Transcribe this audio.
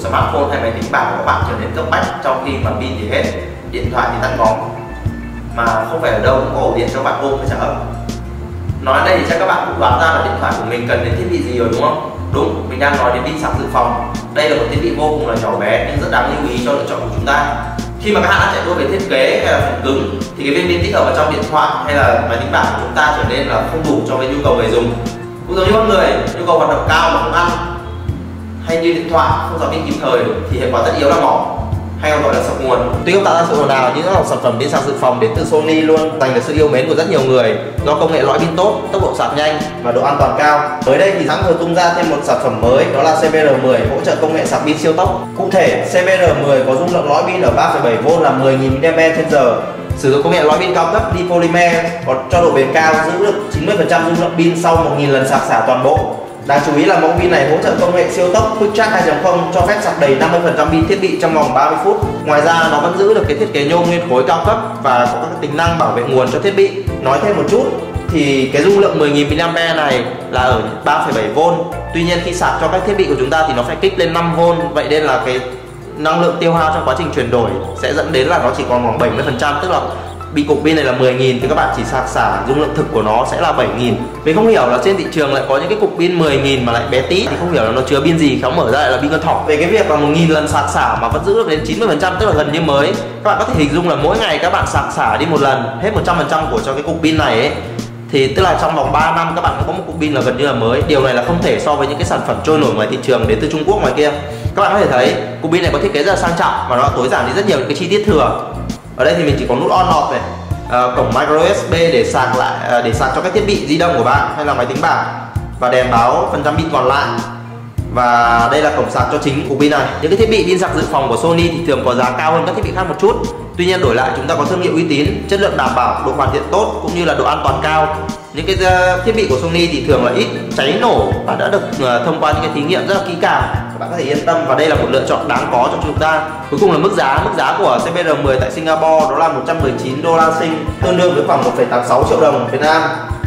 smartphone hay máy tính bảng của các bạn trở nên cấp bách trong khi mà pin thì hết, điện thoại thì tắt ngóm, mà không phải ở đâu cũng có ổ điện cho bạn ôm và trả ấm. Nói đây thì chắc các bạn cũng đoán ra là điện thoại của mình cần đến thiết bị gì rồi đúng không? Đúng, mình đang nói đến pin sạc dự phòng. Đây là một thiết bị vô cùng là nhỏ bé nhưng rất đáng lưu ý cho lựa chọn của chúng ta. Khi mà các hãng đã chạy đua về thiết kế hay là phần cứng thì cái viên pin tích hợp vào trong điện thoại hay là máy tính bảng của chúng ta trở nên là không đủ cho cái nhu cầu người dùng. Cũng giống như con người, nhu cầu hoạt động cao mà không ăn, hay như điện thoại không giảm pin kịp thời thì hệ quả tất yếu là mỏ, hay còn gọi là sập nguồn. Tuy không tạo ra sự ồn ào, những dòng sản phẩm pin sạc dự phòng đến từ Sony luôn giành được sự yêu mến của rất nhiều người do công nghệ lõi pin tốt, tốc độ sạc nhanh và độ an toàn cao. Mới đây thì hãng vừa tung ra thêm một sản phẩm mới, đó là CBR10 hỗ trợ công nghệ sạc pin siêu tốc. Cụ thể, CBR10 có dung lượng lõi pin ở 3,7V là 10.000 mAh, sử dụng công nghệ lõi pin cao cấp đi polymer, có cho độ bền cao, giữ được 90% dung lượng pin sau 1.000 lần sạc xả toàn bộ. Đáng chú ý là mẫu pin này hỗ trợ công nghệ siêu tốc Quick Charge 2.0 cho phép sạc đầy 50% pin thiết bị trong vòng 30 phút. Ngoài ra nó vẫn giữ được cái thiết kế nhôm nguyên khối cao cấp và có các tính năng bảo vệ nguồn cho thiết bị. Nói thêm một chút thì cái dung lượng 10.000 mAh này là ở 3,7V. Tuy nhiên khi sạc cho các thiết bị của chúng ta thì nó phải kích lên 5V, vậy nên là cái năng lượng tiêu hao trong quá trình chuyển đổi sẽ dẫn đến là nó chỉ còn khoảng 70%, tức là cục pin này là 10.000 thì các bạn chỉ sạc xả dung lượng thực của nó sẽ là 7.000. Mình không hiểu là trên thị trường lại có những cái cục pin 10.000 mà lại bé tí, thì không hiểu là nó chứa pin gì, khéo mở ra lại là pin con thỏ. Về cái việc là 1.000 lần sạc xả mà vẫn giữ được đến 90%, tức là gần như mới, các bạn có thể hình dung là mỗi ngày các bạn sạc xả đi một lần hết 100% của cho cái cục pin này ấy, thì tức là trong vòng 3 năm các bạn có một cục pin là gần như là mới. Điều này là không thể so với những cái sản phẩm trôi nổi ngoài thị trường đến từ Trung Quốc ngoài kia. Các bạn có thể thấy cục pin này có thiết kế rất là sang trọng và nó tối giản đi rất nhiều những cái chi tiết thừa. Ở đây thì mình chỉ có nút on off này, cổng micro USB để sạc cho các thiết bị di động của bạn hay là máy tính bảng, và đèn báo phần trăm pin còn lại. Và đây là cổng sạc cho chính cục pin này. Những cái thiết bị pin sạc dự phòng của Sony thì thường có giá cao hơn các thiết bị khác một chút. Tuy nhiên đổi lại chúng ta có thương hiệu uy tín, chất lượng đảm bảo, độ hoàn thiện tốt cũng như là độ an toàn cao. Những cái thiết bị của Sony thì thường là ít cháy nổ và đã được thông qua những cái thí nghiệm rất là kỹ càng. Các bạn có thể yên tâm và đây là một lựa chọn đáng có cho chúng ta. Cuối cùng là mức giá của CBR10 tại Singapore đó là 119 đô la Sing, tương đương với khoảng 1,86 triệu đồng Việt Nam.